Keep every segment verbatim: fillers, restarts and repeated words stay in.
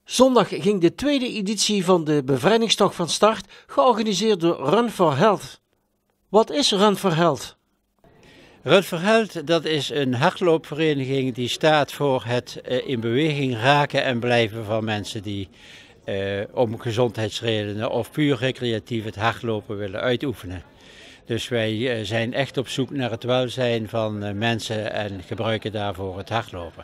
Zondag ging de tweede editie van de bevrijdingstocht van start, georganiseerd door Run for Health. Wat is Run for Health? Run for Health, dat is een hardloopvereniging die staat voor het uh, in beweging raken en blijven van mensen die uh, om gezondheidsredenen of puur recreatief het hardlopen willen uitoefenen. Dus wij uh, zijn echt op zoek naar het welzijn van uh, mensen en gebruiken daarvoor het hardlopen.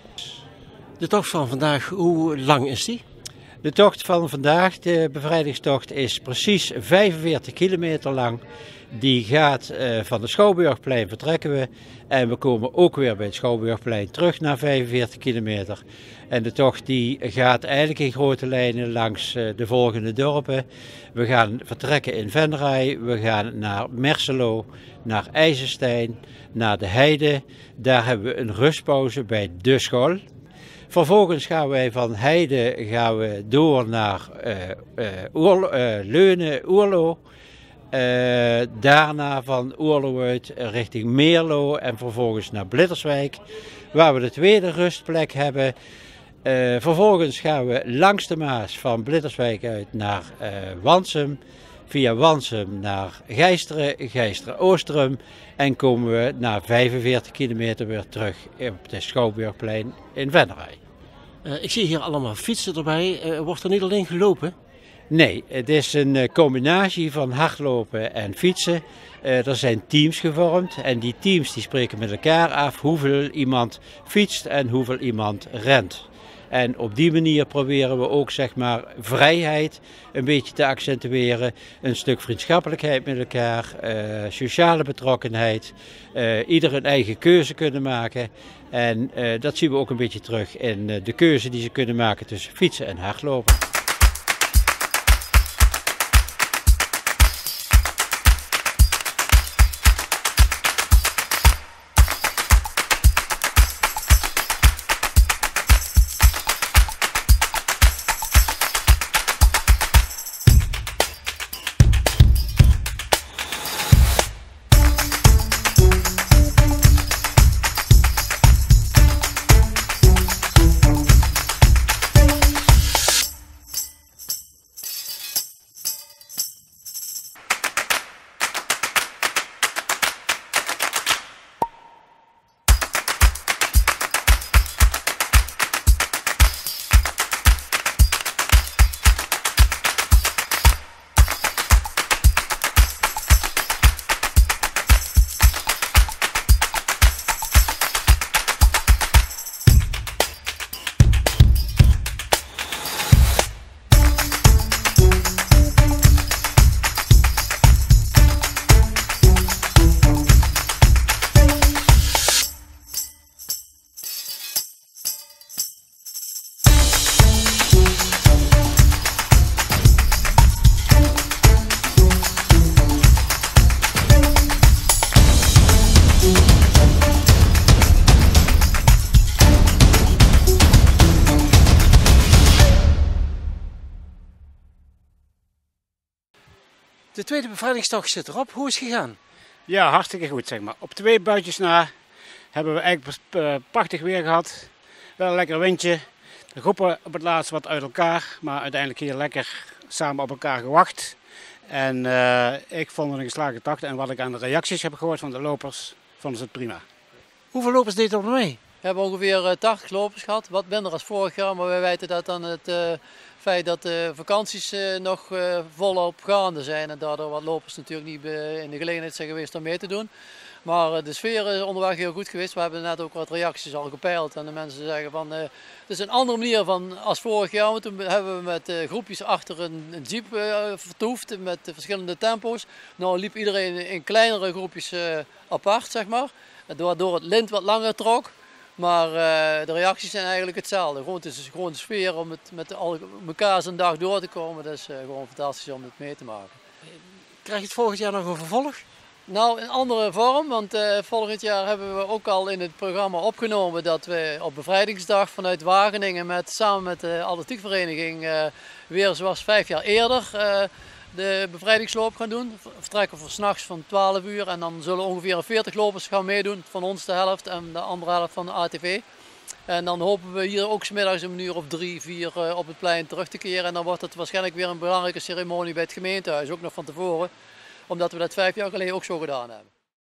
De tocht van vandaag, hoe lang is die? De tocht van vandaag, de bevrijdingstocht, is precies vijfenveertig kilometer lang. Die gaat uh, van het Schouwburgplein vertrekken we en we komen ook weer bij het Schouwburgplein terug naar vijfenveertig kilometer. En de tocht die gaat eigenlijk in grote lijnen langs uh, de volgende dorpen. We gaan vertrekken in Venray, we gaan naar Merselo, naar IJsselstein, naar de Heide. Daar hebben we een rustpauze bij De School. Vervolgens gaan wij van Heide gaan we door naar uh, uh, Oerlo, uh, Leunen, Oerlo. Uh, daarna van Oerlo uit richting Meerlo en vervolgens naar Blitterswijk, waar we de tweede rustplek hebben. Uh, vervolgens gaan we langs de Maas van Blitterswijk uit naar uh, Wansum, via Wansum naar Gijsteren, Gijsteren-Oosterum en komen we na vijfenveertig kilometer weer terug op het Schouwburgplein in Venray. Uh, ik zie hier allemaal fietsen erbij. Uh, wordt er niet alleen gelopen? Nee, het is een combinatie van hardlopen en fietsen. Uh, er zijn teams gevormd en die teams die spreken met elkaar af hoeveel iemand fietst en hoeveel iemand rent. En op die manier proberen we ook zeg maar vrijheid een beetje te accentueren. Een stuk vriendschappelijkheid met elkaar, uh, sociale betrokkenheid. Uh, ieder een eigen keuze kunnen maken. En uh, dat zien we ook een beetje terug in uh, de keuze die ze kunnen maken tussen fietsen en hardlopen. De tweede bevrijdingstocht zit erop. Hoe is het gegaan? Ja, hartstikke goed zeg maar. Op twee buitjes na hebben we eigenlijk uh, prachtig weer gehad. Wel een lekker windje. De groepen op het laatst wat uit elkaar, maar uiteindelijk hier lekker samen op elkaar gewacht. En uh, ik vond het een geslaagde tocht en wat ik aan de reacties heb gehoord van de lopers, vonden ze het prima. Hoeveel lopers deed er mee? We hebben ongeveer tachtig lopers gehad, wat minder dan vorig jaar, maar wij weten dat aan het uh, feit dat de vakanties uh, nog uh, volop gaande zijn en daardoor wat lopers natuurlijk niet in de gelegenheid zijn geweest om mee te doen. Maar uh, de sfeer is onderweg heel goed geweest. We hebben net ook wat reacties al gepeild en de mensen zeggen van uh, het is een andere manier van als vorig jaar. Want toen hebben we met uh, groepjes achter een, een jeep uh, vertoefd met uh, verschillende tempo's. Nou liep iedereen in kleinere groepjes uh, apart zeg maar, waardoor het lint wat langer trok. Maar uh, de reacties zijn eigenlijk hetzelfde. Gewoon, het is gewoon de sfeer om het met elkaar zijn dag door te komen. Dat is uh, gewoon fantastisch om het mee te maken. Krijg je het volgend jaar nog een vervolg? Nou, in andere vorm, want uh, volgend jaar hebben we ook al in het programma opgenomen dat we op bevrijdingsdag vanuit Wageningen met, samen met de atletiekvereniging uh, weer zoals vijf jaar eerder uh, de bevrijdingsloop gaan doen. We vertrekken voor 's nachts van twaalf uur en dan zullen ongeveer veertig lopers gaan meedoen, van ons de helft en de andere helft van de A T V. En dan hopen we hier ook 's middags een uur of drie, vier uh, op het plein terug te keren. En dan wordt het waarschijnlijk weer een belangrijke ceremonie bij het gemeentehuis, ook nog van tevoren. Omdat we dat vijf jaar geleden ook zo gedaan hebben.